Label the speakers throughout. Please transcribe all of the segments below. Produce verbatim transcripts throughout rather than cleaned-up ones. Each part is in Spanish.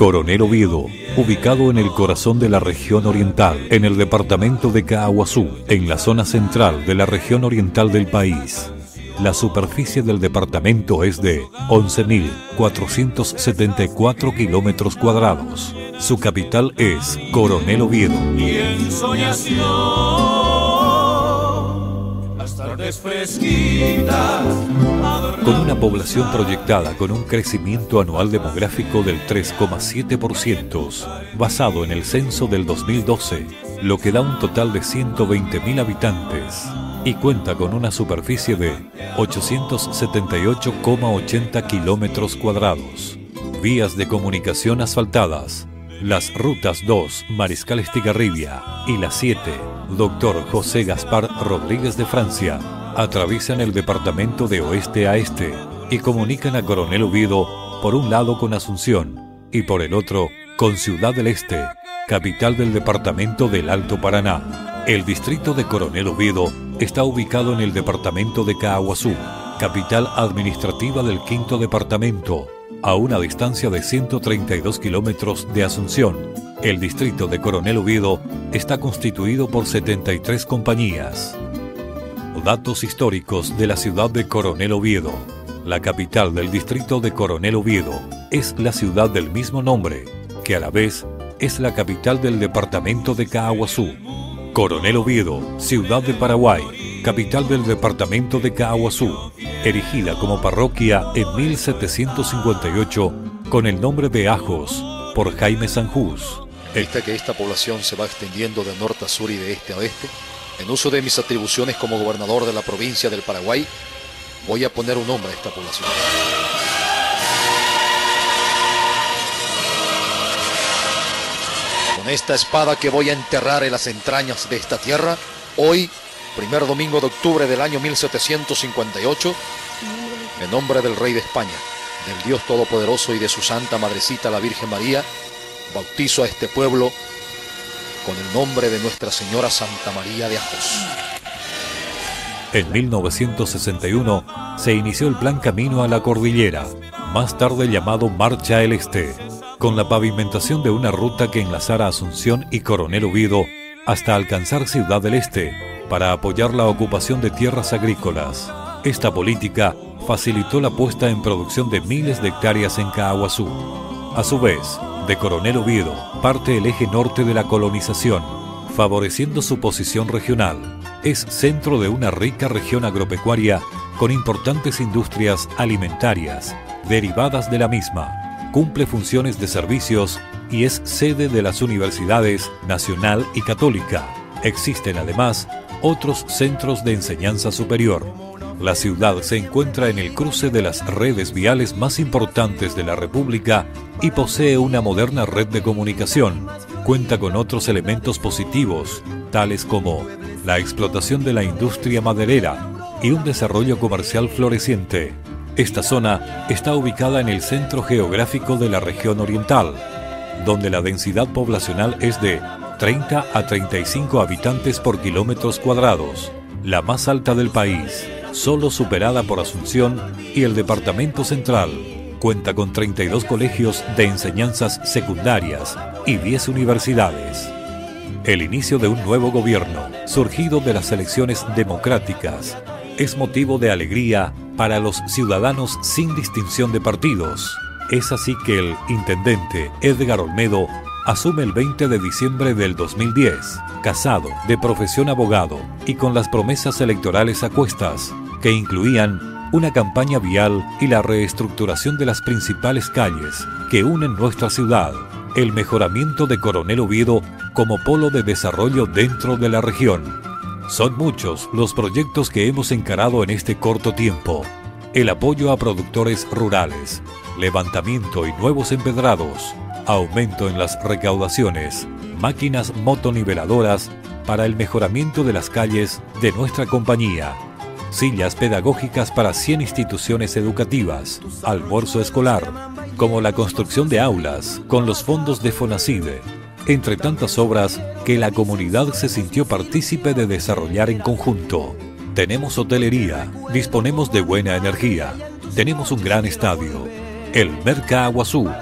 Speaker 1: Coronel Oviedo, ubicado en el corazón de la región oriental, en el departamento de Caaguazú, en la zona central de la región oriental del país. La superficie del departamento es de once mil cuatrocientos setenta y cuatro kilómetros cuadrados. Su capital es Coronel Oviedo.
Speaker 2: Y en soñación, las tardes fresquitas.
Speaker 1: Con una población proyectada con un crecimiento anual demográfico del tres coma siete por ciento, basado en el censo del dos mil doce, lo que da un total de ciento veinte mil habitantes, y cuenta con una superficie de ochocientos setenta y ocho coma ochenta kilómetros cuadrados. Vías de comunicación asfaltadas. Las rutas dos, Mariscal Estigarribia, y la siete, Doctor José Gaspar Rodríguez de Francia, atraviesan el departamento de oeste a este y comunican a Coronel Oviedo por un lado con Asunción y por el otro con Ciudad del Este, capital del departamento del Alto Paraná. El distrito de Coronel Oviedo está ubicado en el departamento de Caaguazú, capital administrativa del quinto departamento, a una distancia de ciento treinta y dos kilómetros de Asunción. El distrito de Coronel Oviedo está constituido por setenta y tres compañías. Datos históricos de la ciudad de Coronel Oviedo. La capital del distrito de Coronel Oviedo es la ciudad del mismo nombre, que a la vez es la capital del departamento de Caaguazú. Coronel Oviedo, ciudad de Paraguay, capital del departamento de Caaguazú, erigida como parroquia en mil setecientos cincuenta y ocho con el nombre de Ajos por Jaime Sanjús.
Speaker 3: Vista que esta población se va extendiendo de norte a sur y de este a oeste, en uso de mis atribuciones como gobernador de la provincia del Paraguay, voy a poner un nombre a esta población. Con esta espada que voy a enterrar en las entrañas de esta tierra, hoy, primer domingo de octubre del año mil setecientos cincuenta y ocho, en nombre del Rey de España, del Dios Todopoderoso y de su Santa Madrecita la Virgen María, bautizo a este pueblo con el nombre de Nuestra Señora Santa María de Ajos.
Speaker 1: En mil novecientos sesenta y uno se inició el plan Camino a la Cordillera, más tarde llamado Marcha al Este, con la pavimentación de una ruta que enlazara Asunción y Coronel Oviedo hasta alcanzar Ciudad del Este, para apoyar la ocupación de tierras agrícolas. Esta política facilitó la puesta en producción de miles de hectáreas en Caaguazú. A su vez, de Coronel Oviedo parte el eje norte de la colonización, favoreciendo su posición regional. Es centro de una rica región agropecuaria con importantes industrias alimentarias derivadas de la misma. Cumple funciones de servicios y es sede de las universidades Nacional y Católica. Existen además otros centros de enseñanza superior. La ciudad se encuentra en el cruce de las redes viales más importantes de la República y posee una moderna red de comunicación. Cuenta con otros elementos positivos, tales como la explotación de la industria maderera y un desarrollo comercial floreciente. Esta zona está ubicada en el centro geográfico de la región oriental, donde la densidad poblacional es de treinta a treinta y cinco habitantes por kilómetros cuadrados, la más alta del país, solo superada por Asunción y el Departamento Central. Cuenta con treinta y dos colegios de enseñanzas secundarias y diez universidades. El inicio de un nuevo gobierno, surgido de las elecciones democráticas, es motivo de alegría para los ciudadanos sin distinción de partidos. Es así que el intendente Edgar Olmedo asume el veinte de diciembre del dos mil diez, casado, de profesión abogado y con las promesas electorales a cuestas, que incluían una campaña vial y la reestructuración de las principales calles que unen nuestra ciudad, el mejoramiento de Coronel Oviedo como polo de desarrollo dentro de la región. Son muchos los proyectos que hemos encarado en este corto tiempo. El apoyo a productores rurales, levantamiento y nuevos empedrados, aumento en las recaudaciones, máquinas motoniveladoras para el mejoramiento de las calles de nuestra compañía, sillas pedagógicas para cien instituciones educativas, almuerzo escolar, como la construcción de aulas con los fondos de FONACIDE, entre tantas obras que la comunidad se sintió partícipe de desarrollar en conjunto. Tenemos hotelería, disponemos de buena energía, tenemos un gran estadio, el Mercaaguazú,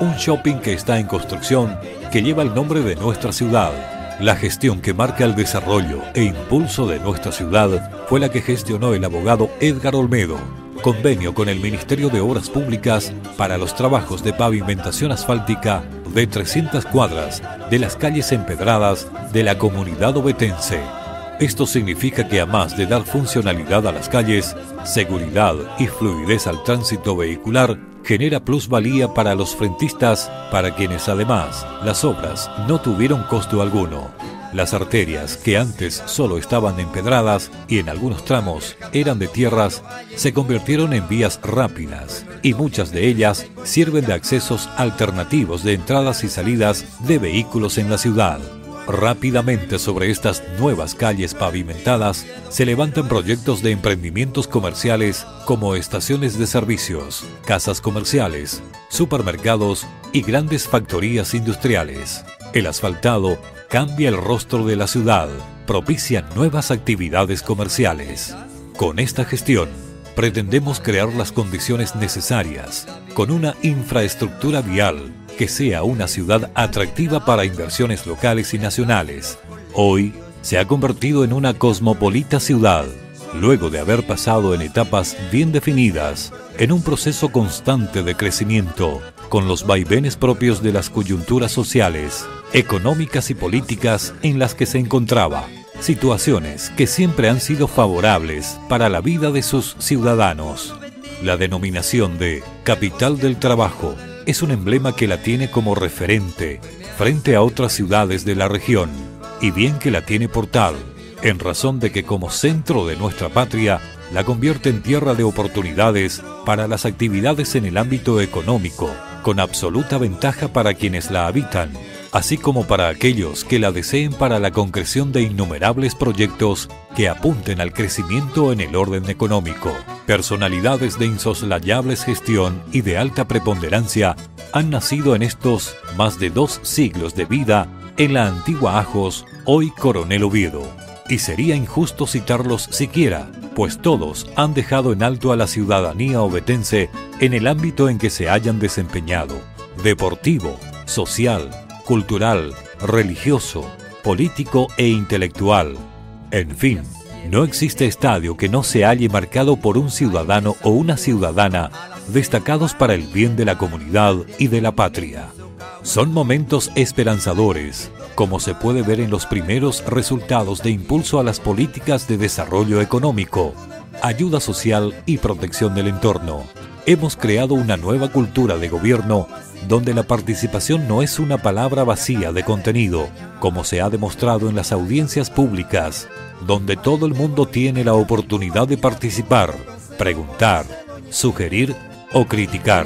Speaker 1: un shopping que está en construcción, que lleva el nombre de nuestra ciudad. La gestión que marca el desarrollo e impulso de nuestra ciudad fue la que gestionó el abogado Edgar Olmedo. Convenio con el Ministerio de Obras Públicas para los trabajos de pavimentación asfáltica de trescientas cuadras de las calles empedradas de la comunidad ovetense. Esto significa que, además de dar funcionalidad a las calles, seguridad y fluidez al tránsito vehicular, genera plusvalía para los frentistas, para quienes además las obras no tuvieron costo alguno. Las arterias, que antes solo estaban empedradas y en algunos tramos eran de tierras, se convirtieron en vías rápidas y muchas de ellas sirven de accesos alternativos de entradas y salidas de vehículos en la ciudad. Rápidamente sobre estas nuevas calles pavimentadas se levantan proyectos de emprendimientos comerciales como estaciones de servicios, casas comerciales, supermercados y grandes factorías industriales. El asfaltado cambia el rostro de la ciudad, propicia nuevas actividades comerciales. Con esta gestión, pretendemos crear las condiciones necesarias, con una infraestructura vial que sea una ciudad atractiva para inversiones locales y nacionales. Hoy se ha convertido en una cosmopolita ciudad, luego de haber pasado en etapas bien definidas, en un proceso constante de crecimiento, con los vaivenes propios de las coyunturas sociales, económicas y políticas en las que se encontraba, situaciones que siempre han sido favorables para la vida de sus ciudadanos. La denominación de Capital del Trabajo es un emblema que la tiene como referente frente a otras ciudades de la región, y bien que la tiene por tal, en razón de que como centro de nuestra patria la convierte en tierra de oportunidades para las actividades en el ámbito económico, con absoluta ventaja para quienes la habitan, así como para aquellos que la deseen para la concreción de innumerables proyectos que apunten al crecimiento en el orden económico. Personalidades de insoslayable gestión y de alta preponderancia han nacido en estos más de dos siglos de vida en la antigua Ajos, hoy Coronel Oviedo. Y sería injusto citarlos siquiera, pues todos han dejado en alto a la ciudadanía ovetense en el ámbito en que se hayan desempeñado: deportivo, social, cultural, religioso, político e intelectual. En fin, no existe estadio que no se halle marcado por un ciudadano o una ciudadana destacados para el bien de la comunidad y de la patria. Son momentos esperanzadores, como se puede ver en los primeros resultados de impulso a las políticas de desarrollo económico, ayuda social y protección del entorno. Hemos creado una nueva cultura de gobierno donde la participación no es una palabra vacía de contenido, como se ha demostrado en las audiencias públicas, donde todo el mundo tiene la oportunidad de participar, preguntar, sugerir o criticar.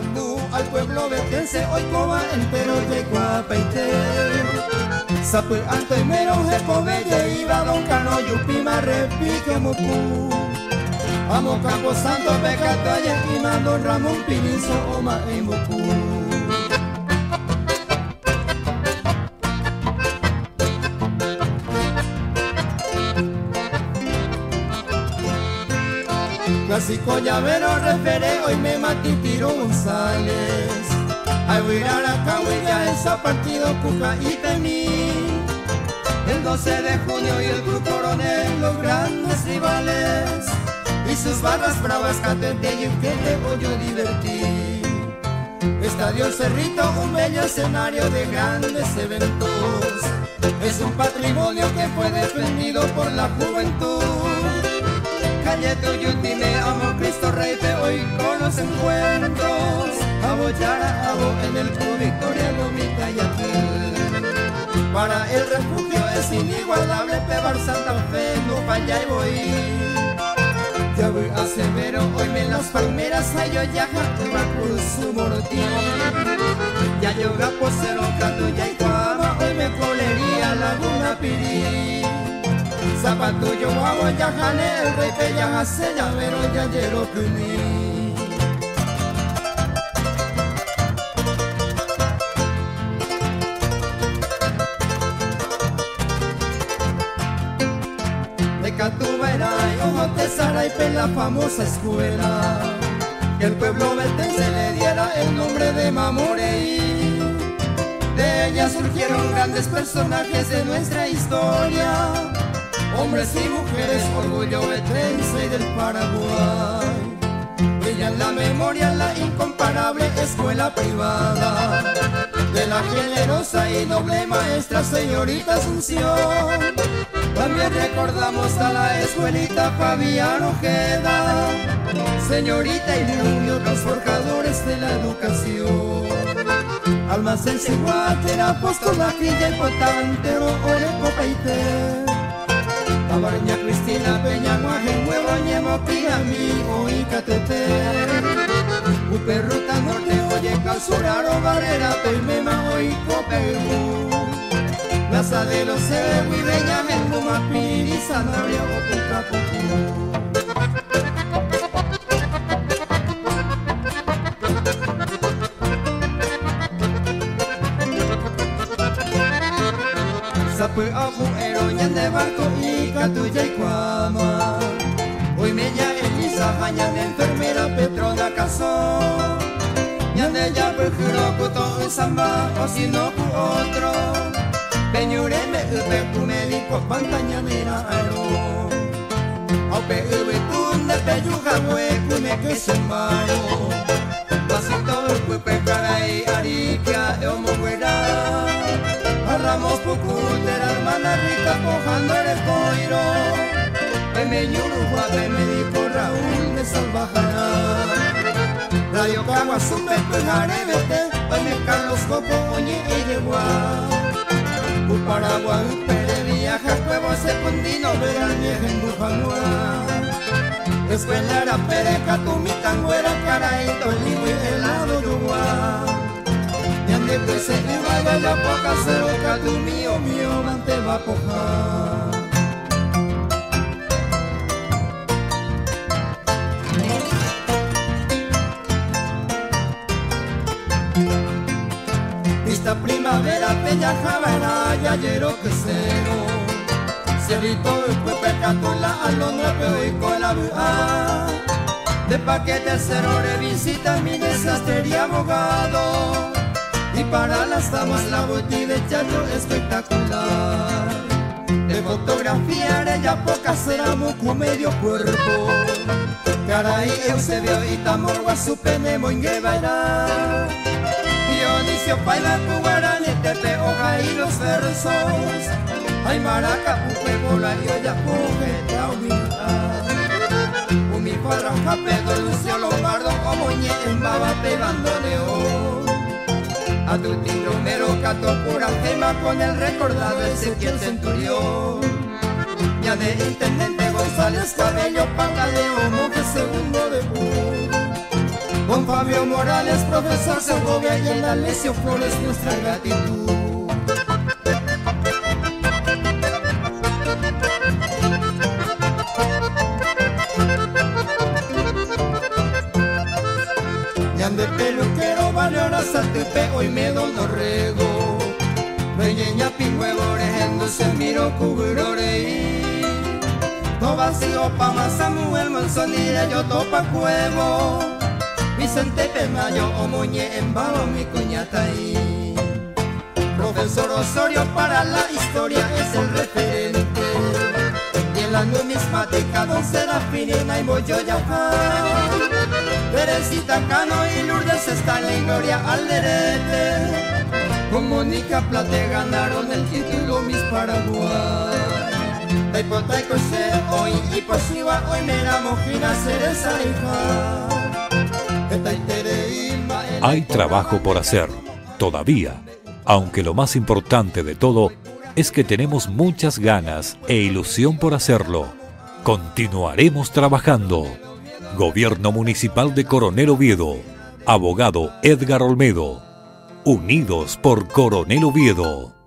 Speaker 4: Al pueblo ovetense hoy coba entero llegó a Peite. Sapue ante mero jepobelle iba don cano yupima repique mupu. Amo campo santo becato y mando Ramón Pinizo oma e mupu. Clásico llavero referé, hoy me matí Tiro González. Ay, voy a la cahuilla, esa partido Cuca y Tení. El doce de junio y el Club Coronel, los grandes rivales. Y sus barras bravas, catete y en que te voy a divertir. Estadio Cerrito, un bello escenario de grandes eventos. Es un patrimonio que fue defendido por la juventud. Calle Tuyutine, amo Cristo Rey, te hoy con los encuentros. Abo Yara, abo en el Club Victoria, Lomita y aquel. Para el refugio es inigualable, Pebar Santa Fe, no falla y voy. Ya voy a Severo, hoy me las palmeras, hay yo ya va por su mortín. Ya yo posero, canto ya y cuava, hoy me colería Laguna Pirí. Zapato yo hago ya jale, el rey pe ya hace llavero, ya llero cuní. De Catubaira y ojo te Saray pe la famosa escuela. que el pueblo beltense le diera el nombre de Mamorey. De ella surgieron grandes personajes de nuestra historia, hombres y mujeres, orgullo beltense y del Paraguay. Ella en la memoria, la incomparable escuela privada de la generosa y noble maestra señorita Asunción. También recordamos a la escuelita Fabián Ojeda, señorita y Rubio, los forjadores de la educación. Almacén Ciguater, Apóstola, Crilla y Potantero, Oreco Peite, Tabarña, Cristina, Peña, Guaje, Huevo, Ñemo, Piami, Oicatete, Upe, Ruta Norte, Oye, Calzuraro, Barrera, Pelmema, Oico, Perú, Plaza de los Cebu y Beña, Menguma, Piri, Sanabria, Opuca, Pucu. Sapu, Abu, Eroñan de Barco y Catuya y Cuama. Hoy me ya Elisa, Jañan de enfermera, Petrona Casó. Ñande ya Perjuro, Cuto, Samba, o si no, cu otro. Peñure, me ube, cu médico, Pantañanera, Aro. Aupe, ube, cunde, Peyuja, Hue, me que se maro. Pasito, Cupe, Caray, Ariquia, Eomoguera. Ramos Pucúter, hermana Rita, Pojando el Coiro. Pemeño Uruguay, médico Raúl de Salvajana. Radio Caguazumbe, Pejarevete, Oye Carlos Copo, Oñe y Yeguá. Uparagua, Upere, Viaja, Cuevo, Secundino, Veran, Viejen, Bujanua. Escuela, Pere, Catumitangüera, Caraito, Ligui, Helado, Uruguay. Después se iba a la poca ceroca, tu mío, mío, mante va a pojar. Esta primavera, Peña Javara, ya llero que cero. Cerrito, después pecatula, alondra, peo y cola, buá. De paquete cero, revisita, mi desastre abogado. Y para las damas la botella de chacho espectacular. De fotografía ella poca será mucu medio cuerpo. Caray, Eusebio y Tamorgua su pene moinguevará. Dionisio Paila, Cubarán y Tepe, hoja y los versos. Ay maraca, pupe, bola y olla, puje, la humildad. Umi, Farra, Japedo, Lucio Lombardo, Omoñe, en Baba, pegando león. A tu Romero, Cato, pura gema con el recordado Ezequiel Centurión. Ya de intendente González Cabello, Pata de Homo, que segundo debut. Con Fabio Morales, profesor Segovia y el Alessio Flores, nuestra gratitud. De peluquero, valora Saltepe, hoy me dono rego. Peñeña, pingüevo, rejendo, se miro, cubrorei. No vacío, Pama, Samuel, Monzonira, yo topa cuevo. Vicente Pemayo, Omoñe, en Babo, mi cuñata ahí. Profesor Osorio, para la historia es el referente. Y en la numismática, don Serafín, y Naimo, yo ya. Teresita Cano y Lourdes Están y Gloria Alderete. Con Mónica Plate ganaron el título Miss Paraguay. Taipo Taico se hoy y pasiva hoy me la mojina cereza hija.
Speaker 1: Hay trabajo por hacer, todavía, aunque lo más importante de todo es que tenemos muchas ganas e ilusión por hacerlo. Continuaremos trabajando. Gobierno Municipal de Coronel Oviedo. Abogado Edgar Olmedo. Unidos por Coronel Oviedo.